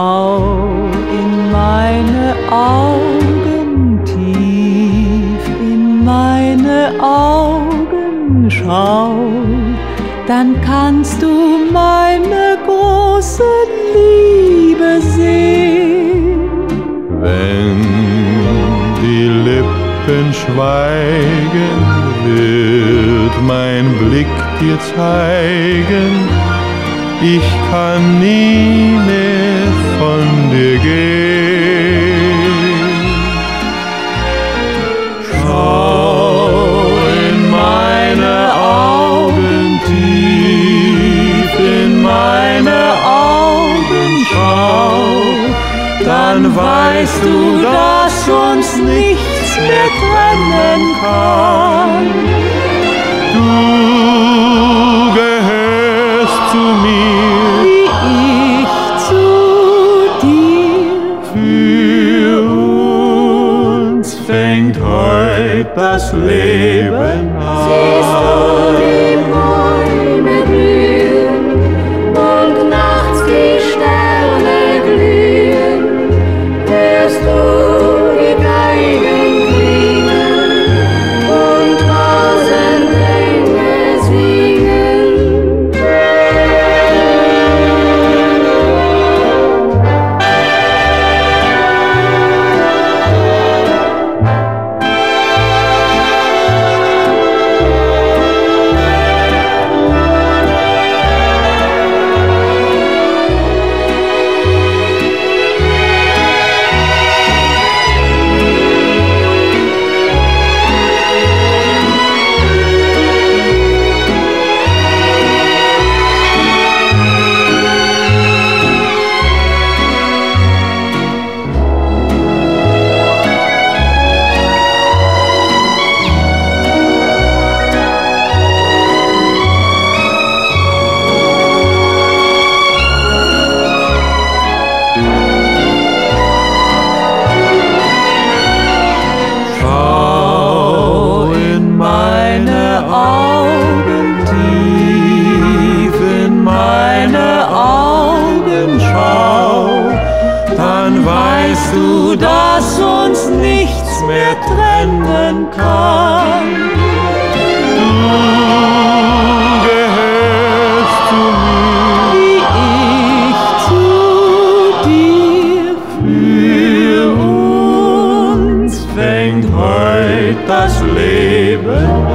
Schau in meine Augen, tief in meine Augen, schau, dann kannst du meine große Liebe sehen. Wenn die Lippen schweigen, wird mein Blick dir zeigen, ich kann nie mehr von dir gehen. Schau in meine Augen, tief in meine Augen, schau, dann weißt du, dass uns nichts mehr trennen kann. Du gehörst zu mir, Wie ich zu dir. für uns fängt heut das Leben Siehst du an. die Bäume blühen und nachts die Sterne glühen, hörst du die Geigen klingen und tausend Engel singen. Schau in meine Augen, tief in meine Augen, schau, dann weißt du, dass uns nichts mehr trennen kann. Du gehörst zu mir, Wie ich zu dir. für uns fängt heut das Leben